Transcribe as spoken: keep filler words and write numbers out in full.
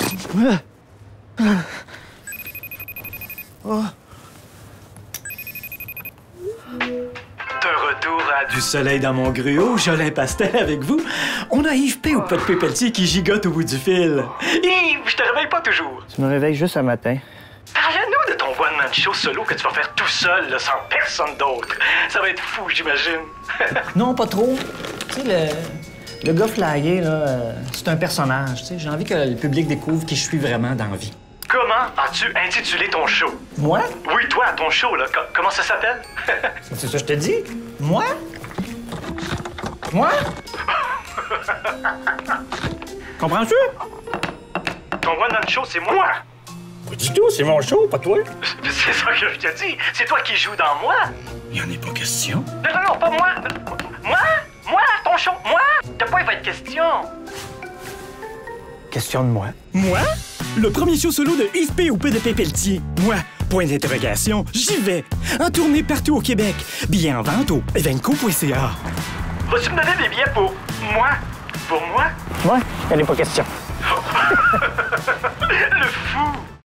Oh. De retour à du soleil dans mon gruau, Jolin Pastel avec vous. On a Yves P. ou Pot de Pelletier qui gigote au bout du fil. Yves, je te réveille pas toujours. Tu me réveilles juste un matin. Parle-nous de ton one-man show solo que tu vas faire tout seul, là, sans personne d'autre. Ça va être fou, j'imagine. Non, pas trop. Tu sais, le, le gars flyé, là, euh, c'est un personnage. Tu sais, j'ai envie que le public découvre qui je suis vraiment dans la vie. Comment as-tu intitulé ton show? Moi? Oui, toi, ton show, là. Co- comment ça s'appelle? C'est ça que je te dis? Moi? Moi? Comprends-tu? Ton one-man show, c'est moi. Pas du tout, c'est mon show, pas toi. C'est ça que je te dis. C'est toi qui joues dans moi. Il en est pas question. Non, non, non, pas moi. Moi? Moi, ton show, moi? De quoi il va être question? Question de moi. Moi? Le premier show solo de Yves P. ou Pot de Pelletier. Moi, point d'interrogation, j'y vais. En tournée partout au Québec. Billets en vente au evenco point c a. Vas-tu me donner des billets pour moi? Pour moi? Moi? Il en est pas question. Le fou!